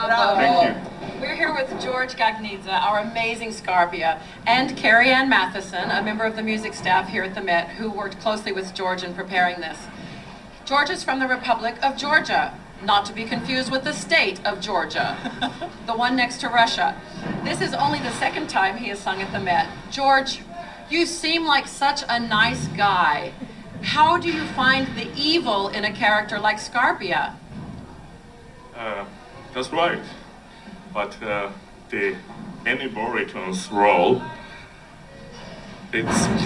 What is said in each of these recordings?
Bravo. Thank you. We're here with George Gagnidze, our amazing Scarpia, and Carrie Ann Matheson, a member of the music staff here at the Met, who worked closely with George in preparing this. George is from the Republic of Georgia, not to be confused with the state of Georgia, the one next to Russia. This is only the second time he has sung at the Met. George, you seem like such a nice guy. How do you find the evil in a character like Scarpia? That's right. But the Ennio Morricone's role, it's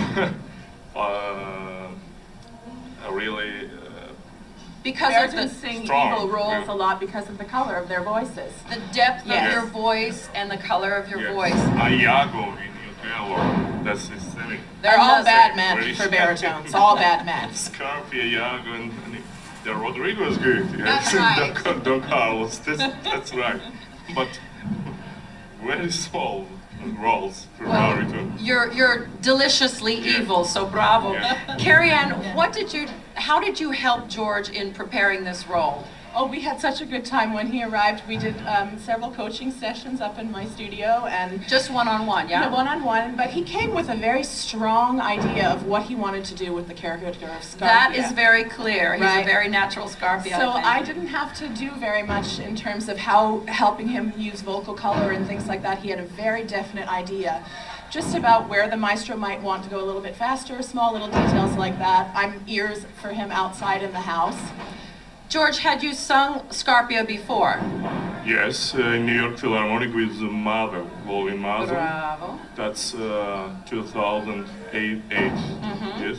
a really because Baritons sing strong, evil roles yeah. a lot because of the color of their voices. the depth Yes. of your voice and the color of your yes. voice. Iago in Othello, that's his thing. They're all Another bad men Really? for baritones, all bad men. Scarpia, Iago, and the Rodrigo is good. Yes. That's right. Don Carlos, that's right. But very small roles for baritone. You're deliciously Yeah. evil, so bravo. Yeah. Carrie Ann, how did you help George in preparing this role? Oh, we had such a good time when he arrived. We did several coaching sessions up in my studio and Just one-on-one, yeah? one-on-one, but he came with a very strong idea of what he wanted to do with the character of Scarpia. That is very clear. He's a Right. very natural Scarpia. So think. I didn't have to do very much in terms of helping him use vocal color and things like that. He had a very definite idea just about where the maestro might want to go a little bit faster, small little details like that. I'm ears for him outside in the house. George, had you sung Scarpia before? Yes, in New York Philharmonic with Mother, Volvin Mother. Bravo. That's 2008, yes,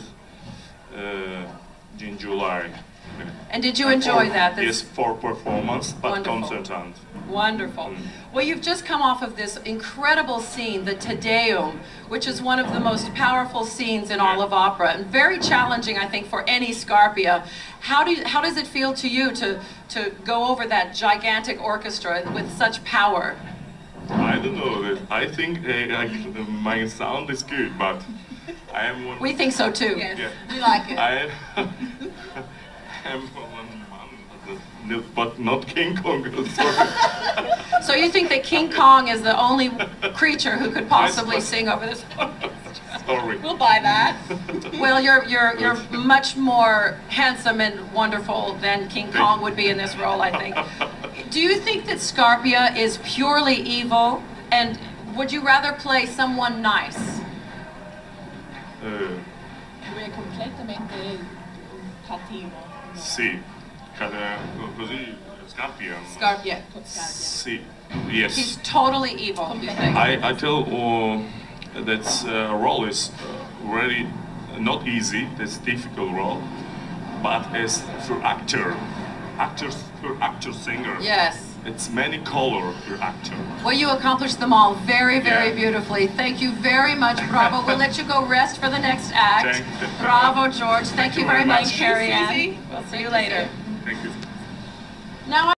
in July. And did you enjoy that? Yes, for performance, but Wonderful. concertant. Wonderful. Well, you've just come off of this incredible scene, the Te Deum, which is one of the most powerful scenes in all of opera, and very challenging, I think, for any Scarpia. How does it feel to you to go over that gigantic orchestra with such power? I don't know. I think my sound is good, but I am one. We think so too. Yes, Yeah. we like it. I am one man, but not King Kong. Sorry. So you think that King Kong is the only creature who could possibly sing over this? Sorry. We'll buy that. Well, you're much more handsome and wonderful than King Kong would be in this role, I think. Do you think that Scarpia is purely evil, and would you rather play someone nice? Lui è completamente cattivo. Sì, così Scarpia. Scarpia. Sì, yes. He's totally evil, you think? I tell that role is really not easy. That's difficult role, but as for actors singer. Yes. It's many color for actor. Well, you accomplished them all very, very Yeah. beautifully. Thank you very much. Bravo. We'll let you go rest for the next act. Thank you. Bravo, George. Thank you very much, much. Carrie Ann. Susie. We'll see you later. Thank you. Now.